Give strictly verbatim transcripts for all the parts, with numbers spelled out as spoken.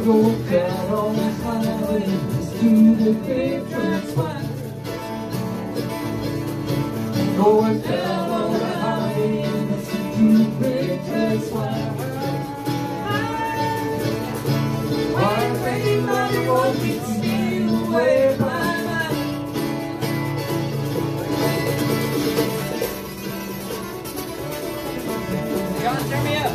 go down on the highway to the big truck spot. Going down on the highway to the big truck spot. Why anybody won't be steal away my mind? John, turn me up.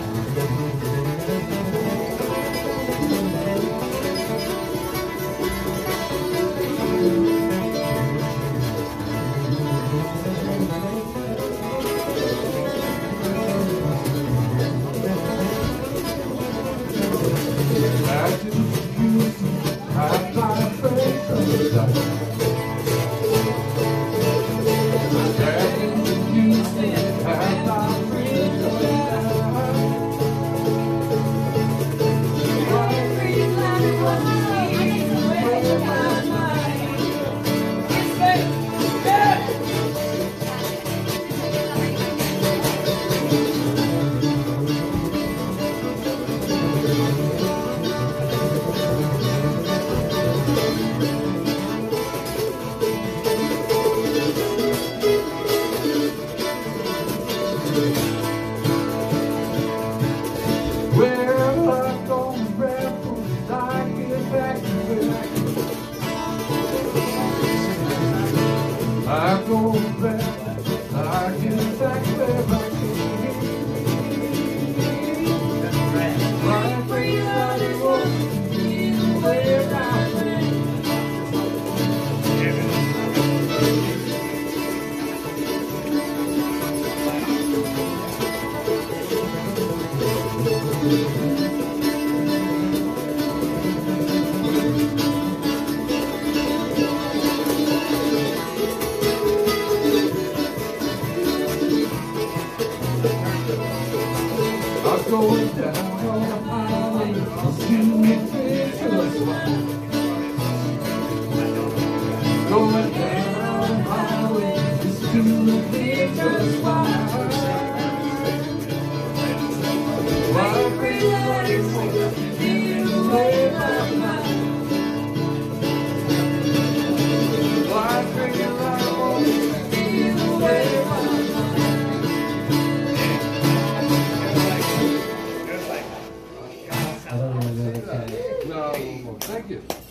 Well, I'm going barefoot as I get back to where I'm going barefoot as I get back where I came. Right where you are, they won't be where I am. I'm going down on the highway to the big truck spot. Going down on the highway to the big truck spot. Why everybody wants to steal away my mind? Why everybody wants to steal away my mind? No, no, no, thank you.